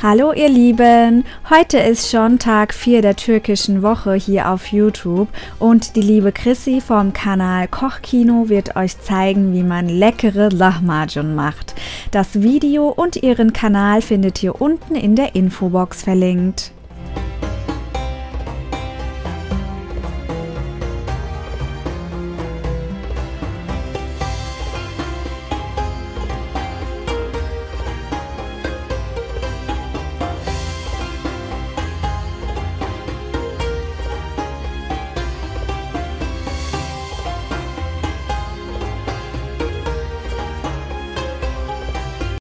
Hallo ihr Lieben, heute ist schon Tag 4 der türkischen Woche hier auf YouTube und die liebe Chrissy vom Kanal Kochkino wird euch zeigen, wie man leckere Lahmacun macht. Das Video und ihren Kanal findet ihr unten in der Infobox verlinkt.